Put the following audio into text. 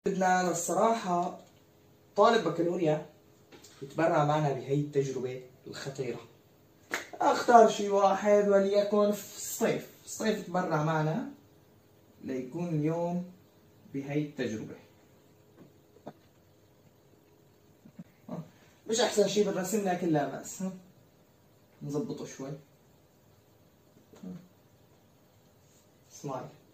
بدنا الصراحة طالب بكالوريا يتبرع معنا بهي التجربة الخطيرة. اختار شي واحد وليكن في الصيف يتبرع معنا ليكون اليوم بهي التجربة. مش احسن شي بالرسم لكن لا بأس. نظبطه شوي. سمايل.